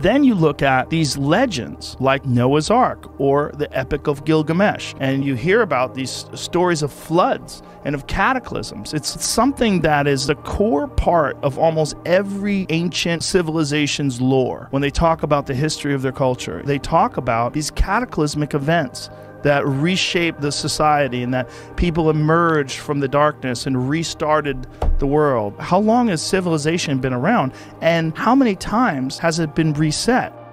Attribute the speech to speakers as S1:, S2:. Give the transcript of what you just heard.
S1: Then you look at these legends like Noah's Ark or the Epic of Gilgamesh, and you hear about these stories of floods and of cataclysms. It's something that is the core part of almost every ancient civilization's lore. When they talk about the history of their culture, they talk about these cataclysmic events that reshaped the society and that people emerged from the darkness and restarted the world. How long has civilization been around, and how many times has it been reset?